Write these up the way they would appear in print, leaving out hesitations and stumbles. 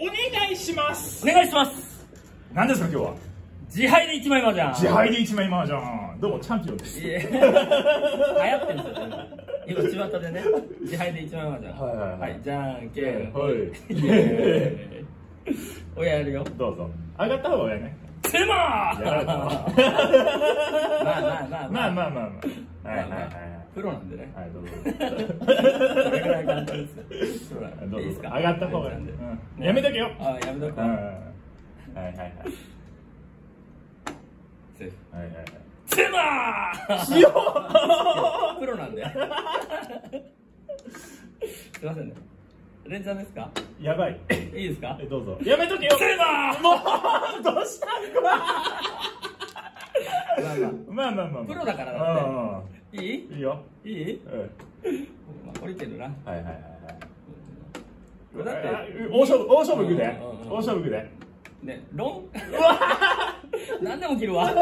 お願いします。 お願いします。 何ですか今日は。 自敗で1枚麻雀。 自敗で1枚麻雀。どうもチャンピオンです。 流行ってんですよ今巷でね。自敗で1枚麻雀。はい、じゃんけんほい。親やるよ。 どうぞ。上がった方が親ね。 つままあプロなんでね。 はいどうぞ。 これぐらい簡単ですよ。 どうぞ。 いいですか。 上がった方がいい。やめとけよ。 あ、やめとく。 はいはいはい。 セーフ。 はいはいはい。 つまー。塩。プロなんで。すいませんね。連チャンですか。 やばい。 いいですか。 どうぞ。やめとけよ。 つまー。 もうどうしたんまあまあまあ。 プロだからだって。いい？ いいよ。 いい？降りてるな。 はいはいはいはい。 だって大勝負いくで。大勝負いくで。 ね、ロン。何でも切るわ。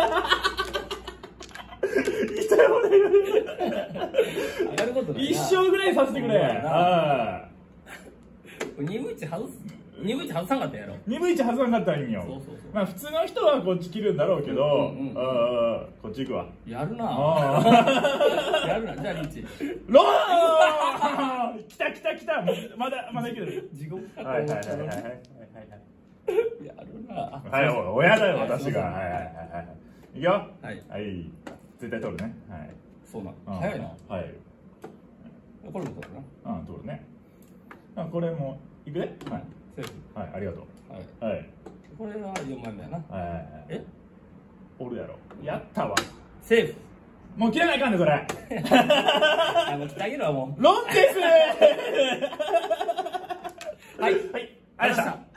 痛いほどやることない。 一生ぐらいさせてくれ。ああ。 2分1外す。2分1外さんかったやろ。 2分1外さんかったらいいんよ。まあ普通の人はこっち切るんだろうけど、こっち行くわ。 やるな。やるな。じゃあリーチ。 ローン。来た来た来た。まだいける。 地獄か。 はいはいはいはい。 やるな。 はい、親だよ私が。はいはいはいはい。いくよ。 はいはい。絶対取るね。はい。 そうな。早いな。 はい。 これも取るな。 うん、取るね。これもいくね。はい。 セーフ。 はい、ありがとう。はい。 これは4枚目やな。え？ おるやろ。やったわ。 セーフ。 もう切らないかんねそれ。 もう切ってあげるわもう。 ロンです。 はい。 はい。ありがとうございました。